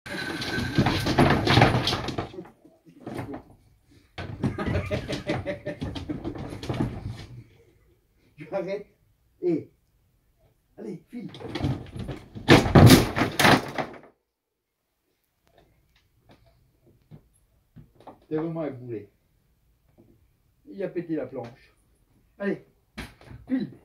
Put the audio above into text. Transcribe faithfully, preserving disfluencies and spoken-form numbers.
Tu arrêtes et allez, file. C'est vraiment un boulet. Il a pété la planche. Allez, file.